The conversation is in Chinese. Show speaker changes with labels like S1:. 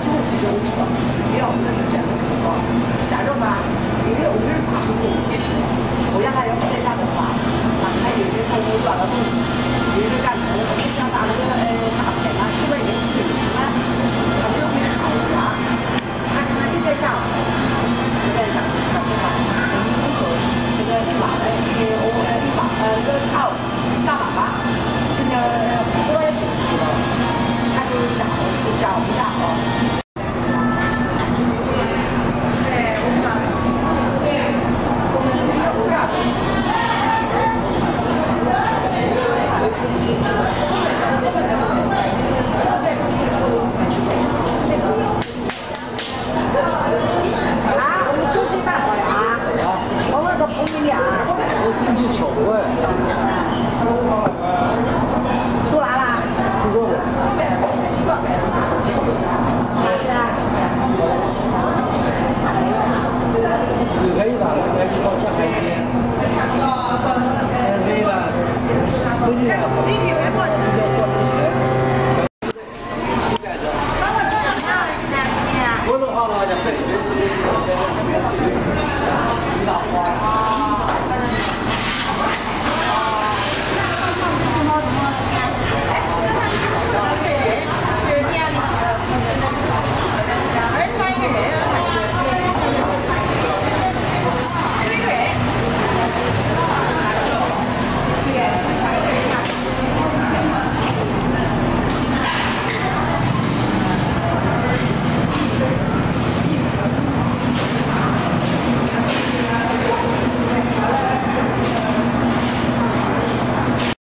S1: 就会其实我知道，没有，那是真的不多。假如吧，因为我是啥都不会吃，我原来要不在家的话，那还有些他我乱的东西，有些干活，我想拿那个大片啊，10块钱几个嘛，他们就会看一下，他看你在家，在家，他说话，你说这个你妈的，你爸那个头咋办吧？现在我也进去了，他就叫不了了。 我的话呢，就可以随时。